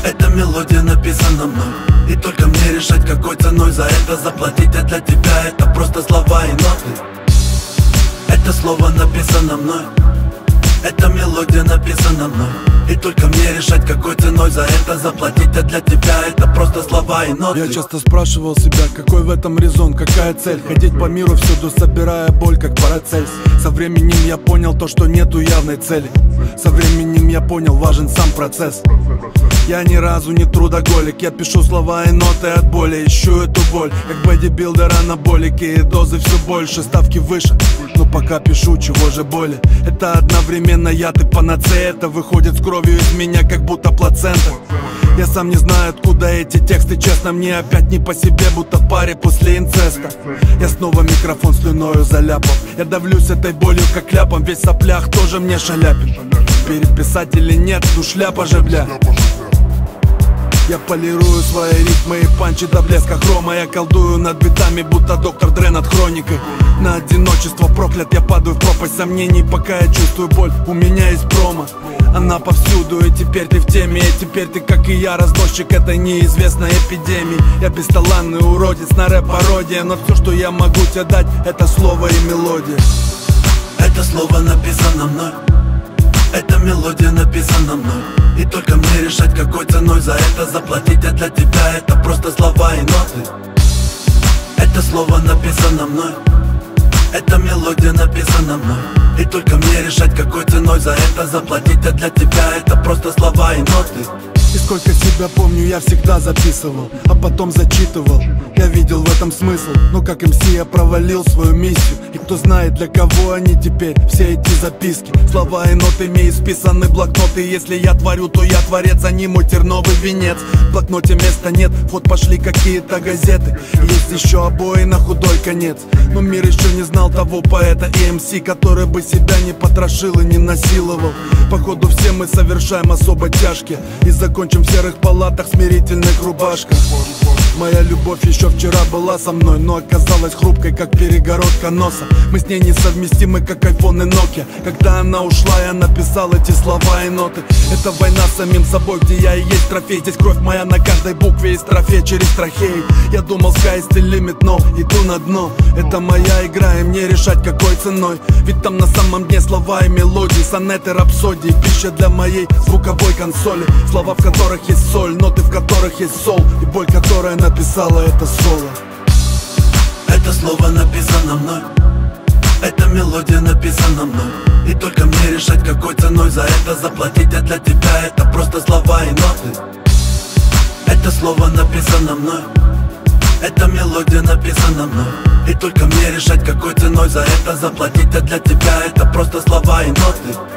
Эта мелодия написана мной, и только мне решать, какой ценой за это заплатить. А для тебя это просто слова и ноты. Это слово написано мной, эта мелодия написана мной, и только мне решать, какой ценой за это заплатить. А для тебя это просто слова и ноты. Я часто спрашивал себя, какой в этом резон, какая цель. Ходить по миру всюду, собирая боль, как Парацельс. Со временем я понял то, что нету явной цели. Со временем я понял, важен сам процесс. Я ни разу не трудоголик, я пишу слова и ноты от боли. Ищу эту боль, как бодибилдер анаболики. И дозы все больше, ставки выше, но пока пишу, чего же боли. Это одновременно яд и панацея. Это выходит с кровью из меня, как будто плацента. Я сам не знаю, откуда эти тексты. Честно, мне опять не по себе, будто паре после инцеста. Я снова микрофон слюною заляпал. Я давлюсь этой болью, как ляпом. Весь в соплях тоже мне шаляпин. Переписать или нет, ну шляпа же, бля. Я полирую свои ритмы и панчи до блеска хрома. Я колдую над битами, будто доктор Дре над хроникой. На одиночество проклят, я падаю в пропасть сомнений. Пока я чувствую боль, у меня есть промо. Она повсюду, и теперь ты в теме. И теперь ты, как и я, разносчик этой неизвестной эпидемии. Я бесталанный уродец на рэп-пародия, но все, что я могу тебе дать, это слово и мелодия. Это слово написано мной, эта мелодия написана мной, и только мне решать, какой ценой за это заплатить. А для тебя это просто слова и ноты. Это слово написано мной, эта мелодия написана мной, и только мне решать, какой ценой за это заплатить. А для тебя это просто слова и ноты. И сколько себя помню, я всегда записывал, а потом зачитывал. Я видел в этом смысл, но как МС я провалил свою миссию. И кто знает, для кого они теперь, все эти записки. Слова и нотами исписаны блокноты. Если я творю, то я творец, а не мой терновый венец. В блокноте места нет, в ход пошли какие-то газеты. Есть еще обои на худой конец, но мир еще не знал того поэта и МС, который бы себя не потрошил и не насиловал. Походу все мы совершаем особо тяжкие и закончим в серых палатах, смирительных рубашках. Моя любовь еще вчера была со мной, но оказалась хрупкой, как перегородка носа. Мы с ней несовместимы, как айфон и Nokia. Когда она ушла, я написал эти слова и ноты. Это война с самим собой, где я и есть трофей. Здесь кровь моя на каждой букве из трофея через трахеи. Я думал, sky is the limit, но иду на дно. Это моя игра, и мне решать, какой ценой. Ведь там на самом дне слова и мелодии, сонеты, рапсодии, пища для моей звуковой консоли. Слова, в которых есть соль, ноты, в которых есть сол, и боль, которая написала это соло. Это слово написано мной, эта мелодия написана мной, и только мне решать, какой ценой за это заплатить. А для тебя это просто слова и ноты. Это слово написано мной, эта мелодия написана мной, и только мне решать, какой ценой за это заплатить. А для тебя это просто слова и ноты.